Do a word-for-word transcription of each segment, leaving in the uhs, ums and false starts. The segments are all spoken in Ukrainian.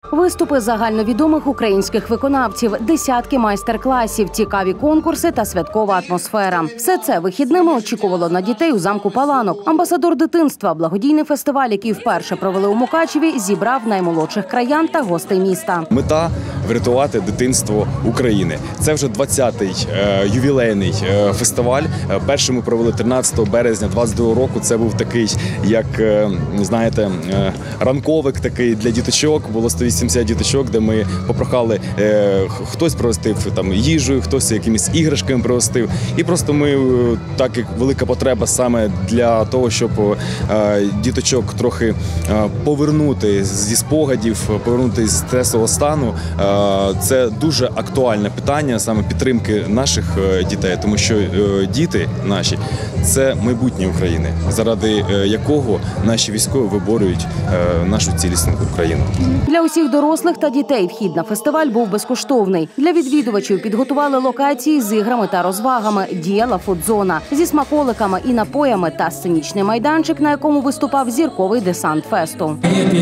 Виступи загальновідомих українських виконавців, десятки майстер-класів, цікаві конкурси та святкова атмосфера. Все це вихідними очікувало на дітей у замку Паланок. Амбасадор дитинства, благодійний фестиваль, який вперше провели у Мукачеві, зібрав наймолодших краян та гостей міста. Мета – врятувати дитинство України. Це вже двадцятий е, ювілейний е, фестиваль. Перший ми провели тринадцятого березня двадцять другого року. Це був такий, як, е, знаєте, е, ранковик такий для діточок. Було сто вісімдесят діточок, де ми попрохали, е, хтось пригостив там їжею, хтось якимись іграшками пригостив. І просто ми, так як велика потреба саме для того, щоб е, діточок трохи е, повернути зі спогадів, повернути з стресового стану. Е, це дуже актуальне питання, саме підтримки наших е, дітей, тому що е, діти наші – це майбутнє України, заради е, якого наші військові виборюють е, нашу цілісну Україну. Для усіх дорослих та дітей вхід на фестиваль був безкоштовний. Для відвідувачів підготували локації з іграми та розвагами, діяла фудзона зі смаколиками і напоями та сценічний майданчик, на якому виступав зірковий десант фесту.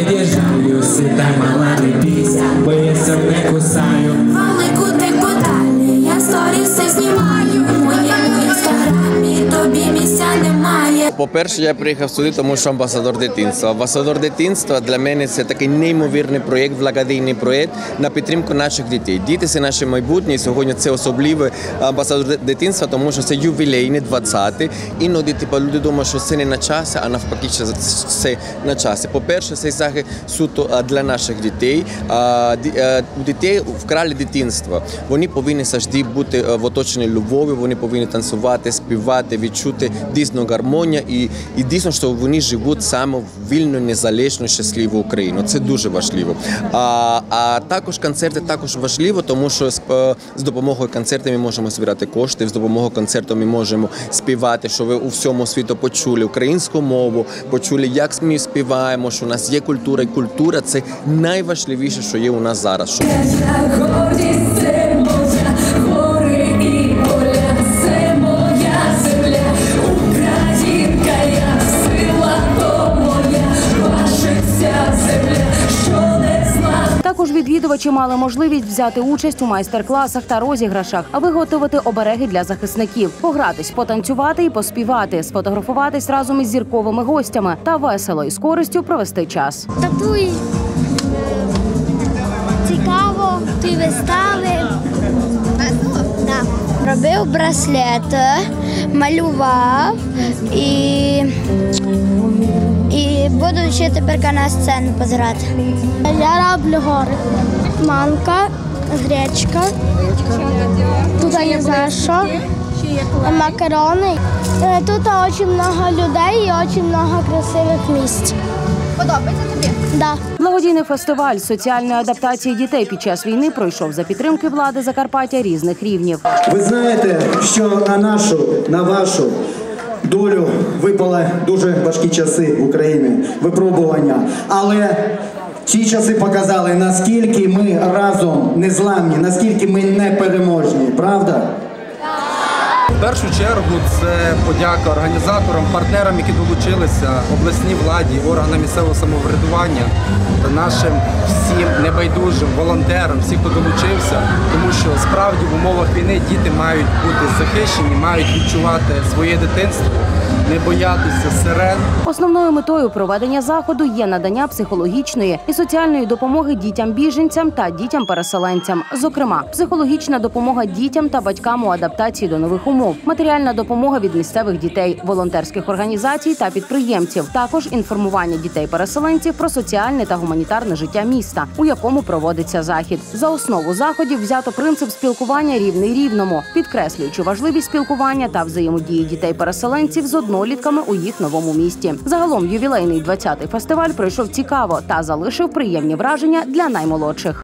По-перше, я приїхав сюди, тому що амбасадор дитинства. Амбасадор дитинства для мене – це такий неймовірний проєкт, благодійний проєкт на підтримку наших дітей. Діти – це наше майбутнє, і сьогодні це особливий амбасадор дитинства, тому що це ювілейний, двадцятий. Іноді типу, люди думають, що це не на часі, а навпаки, що це на часі. По-перше, цей захід суто для наших дітей. У дітей вкрали дитинство. Вони повинні завжди бути в оточенні любові, вони повинні танцювати, співати, відчути дійсно гармонію. І, і дійсно, що вони живуть саме в вільну, незалежну, щасливу Україну. Це дуже важливо. А, а також концерти також важливо, тому що з, з допомогою концертів ми можемо збирати кошти, з допомогою концерту ми можемо співати, що ви у всьому світі почули українську мову, почули, як ми співаємо, що у нас є культура, і культура – це найважливіше, що є у нас зараз. Також відвідувачі мали можливість взяти участь у майстер-класах та розіграшах, а виготовити обереги для захисників, погратись, потанцювати і поспівати, сфотографуватись разом із зірковими гостями та весело і з користю провести час. Татуй цікаво, ті вистави. Да. Робив браслети, малював і, і буду ще тепер на сцену позирати. Я роблю гори. Манка, гречка, тут я не знаю що, макарони. Тут дуже багато людей і дуже багато красивих місць. Подобається тобі? Да. Благодійний фестиваль соціальної адаптації дітей під час війни пройшов за підтримки влади Закарпаття різних рівнів. Ви знаєте, що на нашу, на вашу долю випали дуже важкі часи в Україні, випробування. Але ці часи показали, наскільки ми разом незламні, наскільки ми непереможні. Правда? В першу чергу це подяка організаторам, партнерам, які долучилися, обласній владі, органам місцевого самоврядування та нашим всім небайдужим волонтерам, всім, хто долучився, тому що справді в умовах війни діти мають бути захищені, мають відчувати своє дитинство, не боятися сирен. Основною метою проведення заходу є надання психологічної і соціальної допомоги дітям-біженцям та дітям-переселенцям. Зокрема, психологічна допомога дітям та батькам у адаптації до нових умов, матеріальна допомога від місцевих дітей, волонтерських організацій та підприємців, також інформування дітей-переселенців про соціальне та гуманітарне життя міста, у якому проводиться захід. За основу заходів взято принцип спілкування рівний рівному, підкреслюючи важливість спілкування та взаємодії дітей-переселенців з однолітками у їх новому місті. Загалом ювілейний двадцятий фестиваль пройшов цікаво та залишив приємні враження для наймолодших.